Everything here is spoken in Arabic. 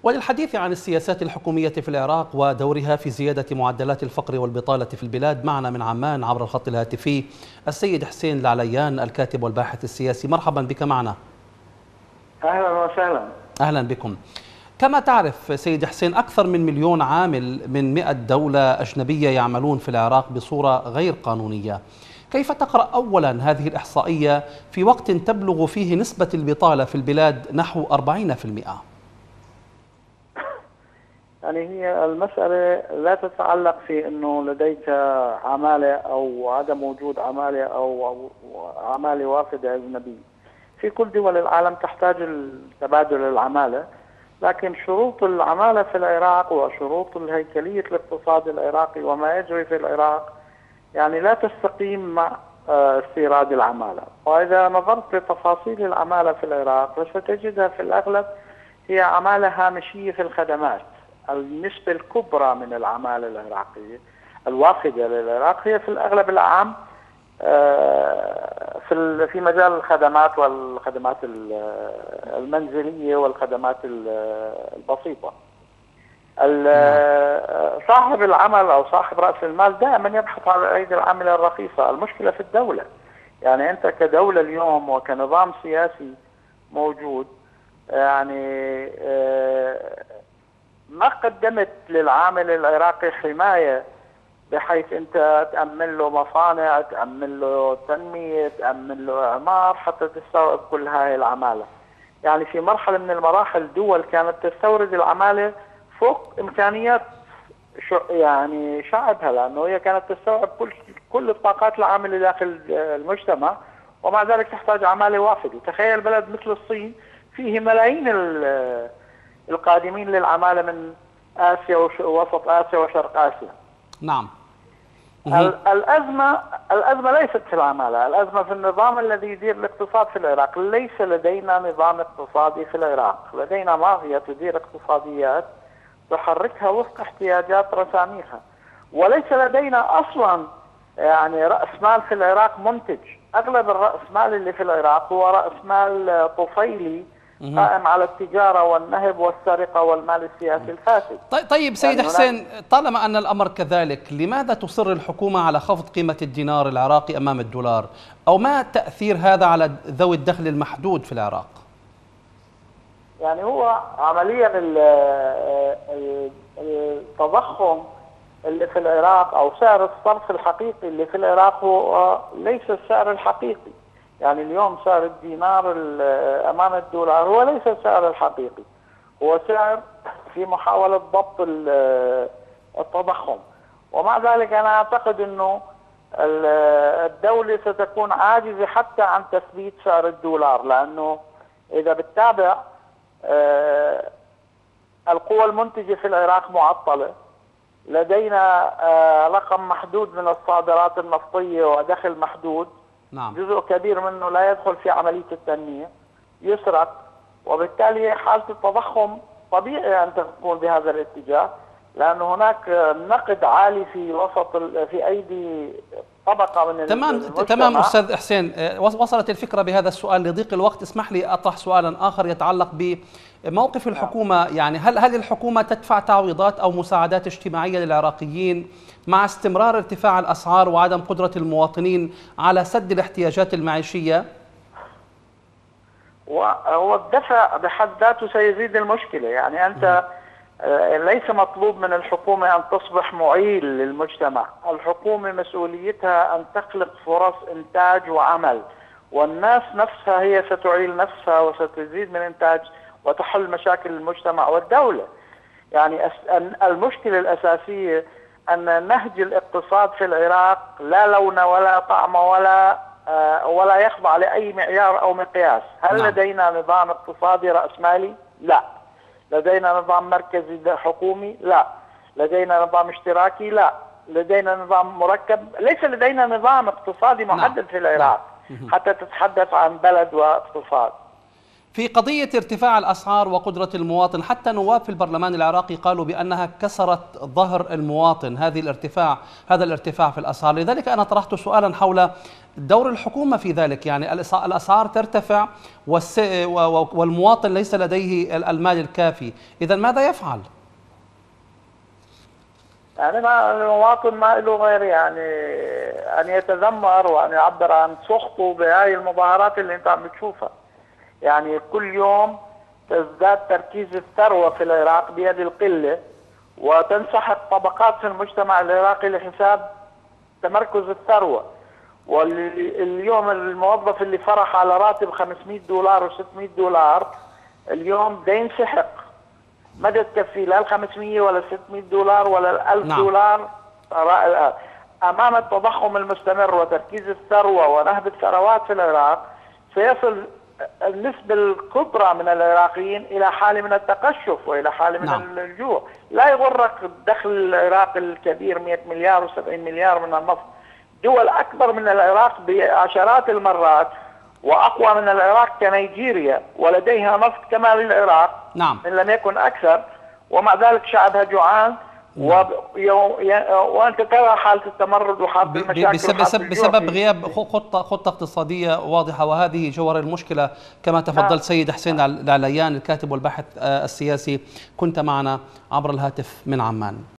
وللحديث عن السياسات الحكومية في العراق ودورها في زيادة معدلات الفقر والبطالة في البلاد، معنا من عمان عبر الخط الهاتفي السيد حسين العليان، الكاتب والباحث السياسي. مرحبا بك معنا. أهلا وسهلا. أهلا بكم. كما تعرف سيد حسين، أكثر من 1,000,000 عامل من 100 دولة أجنبية يعملون في العراق بصورة غير قانونية. كيف تقرأ أولا هذه الإحصائية في وقت تبلغ فيه نسبة البطالة في البلاد نحو 40%؟ يعني هي المسألة لا تتعلق في أنه لديك عمالة أو عدم وجود عمالة أو عمالة وافدة أجنبية. في كل دول العالم تحتاج تبادل العمالة، لكن شروط العمالة في العراق وشروط الهيكلية الاقتصاد العراقي وما يجري في العراق يعني لا تستقيم مع استيراد العمالة. وإذا نظرت لتفاصيل العمالة في العراق فستجدها في الأغلب هي عمالة هامشية في الخدمات. النسبة الكبرى من العمالة العراقية الوافدة للعراق هي في الأغلب العام في مجال الخدمات والخدمات المنزلية والخدمات البسيطة. صاحب العمل أو صاحب رأس المال دائما يبحث عن أيدي العاملة الرخيصة. المشكلة في الدولة، يعني أنت كدولة اليوم وكنظام سياسي موجود يعني ما قدمت للعامل العراقي حماية بحيث أنت تأمن له مصانع، تأمن له تنمية، تأمن له إعمار حتى تستوعب كل هاي العمالة. يعني في مرحلة من المراحل دول كانت تستورد العمالة فوق إمكانيات يعني شعبها، لأنه هي كانت تستوعب كل الطاقات العاملة داخل المجتمع، ومع ذلك تحتاج عمالة وافدة. تخيل بلد مثل الصين فيه ملايين القادمين للعمالة من آسيا ووسط آسيا وشرق آسيا. نعم. الأزمة ليست في العمالة، الأزمة في النظام الذي يدير الاقتصاد في العراق. ليس لدينا نظام اقتصادي في العراق، لدينا مافيا تدير اقتصاديات تحركها وفق احتياجات رساميها، وليس لدينا أصلا يعني رأس مال في العراق منتج. أغلب الرأس مال اللي في العراق هو رأس مال طفيلي قائم على التجارة والنهب والسرقة والمال السياسي الفاسد. طيب سيد يعني حسين، طالما أن الأمر كذلك، لماذا تصر الحكومة على خفض قيمة الدينار العراقي أمام الدولار؟ أو ما تأثير هذا على ذوي الدخل المحدود في العراق؟ يعني هو عمليا التضخم اللي في العراق أو سعر الصرف الحقيقي اللي في العراق هو ليس السعر الحقيقي. يعني اليوم سعر الدينار أمام الدولار هو ليس السعر الحقيقي، هو سعر في محاولة ضبط التضخم. ومع ذلك أنا أعتقد أنه الدولة ستكون عاجزة حتى عن تثبيت سعر الدولار، لأنه إذا بتتابع القوى المنتجة في العراق معطلة، لدينا رقم محدود من الصادرات النفطية ودخل محدود. نعم. جزء كبير منه لا يدخل في عملية التنمية، يسرق، وبالتالي حالة التضخم طبيعي أن تكون بهذا الاتجاه، لأن هناك نقد عالي في أيدي طبقة من تمام أستاذ حسين، وصلت الفكرة بهذا السؤال. لضيق الوقت اسمح لي أطرح سؤالا آخر يتعلق بموقف الحكومة. يعني هل الحكومة تدفع تعويضات أو مساعدات اجتماعية للعراقيين مع استمرار ارتفاع الأسعار وعدم قدرة المواطنين على سد الاحتياجات المعيشية؟ هو الدفع بحد ذاته سيزيد المشكلة. يعني أنت ليس مطلوب من الحكومة أن تصبح معيل للمجتمع. الحكومة مسؤوليتها أن تخلق فرص إنتاج وعمل، والناس نفسها هي ستعيل نفسها وستزيد من إنتاج وتحل مشاكل المجتمع والدولة. يعني المشكلة الأساسية أن نهج الاقتصاد في العراق لا لون ولا طعم ولا يخضع لأي معيار أو مقياس. هل لدينا نظام اقتصادي رأسمالي؟ لا. لدينا نظام مركزي حكومي؟ لا. لدينا نظام اشتراكي؟ لا. لدينا نظام مركب؟ ليس لدينا نظام اقتصادي محدد في العراق حتى تتحدث عن بلد واقتصاد. في قضية ارتفاع الأسعار وقدرة المواطن، حتى نواب في البرلمان العراقي قالوا بأنها كسرت ظهر المواطن هذا الارتفاع في الأسعار. لذلك أنا طرحت سؤالا حول دور الحكومة في ذلك. يعني الأسعار ترتفع والمواطن ليس لديه المال الكافي، إذا ماذا يفعل؟ يعني ما المواطن ما له غير يعني أن يتذمر وأن يعبر عن سخطه بهاي المظاهرات اللي أنت عم بتشوفها. يعني كل يوم تزداد تركيز الثروة في العراق بيد القلة، وتنسحق طبقات في المجتمع العراقي لحساب تمركز الثروة. واليوم الموظف اللي فرح على راتب $500 و$600 اليوم ده ينسحق، ما تكفي لا $500 ولا $600 ولا $1000. نعم. أمام التضخم المستمر وتركيز الثروة ونهب الثروات في العراق سيصل النسبة الكبرى من العراقيين إلى حالة من التقشف وإلى حالة من نعم. الجوع. لا يغرك الدخل العراقي الكبير 100 مليار و70 مليار من النفط. دول أكبر من العراق بعشرات المرات وأقوى من العراق كنيجيريا، ولديها نفط كما للعراق. نعم. إن لم يكن أكثر، ومع ذلك شعبها جوعان. وأنت ترى حالة التمرد وحالة المشاكل بسبب غياب خطة اقتصادية واضحة، وهذه جوهر المشكلة كما تفضلت. سيد حسين العليان، الكاتب والباحث السياسي، كنت معنا عبر الهاتف من عمان.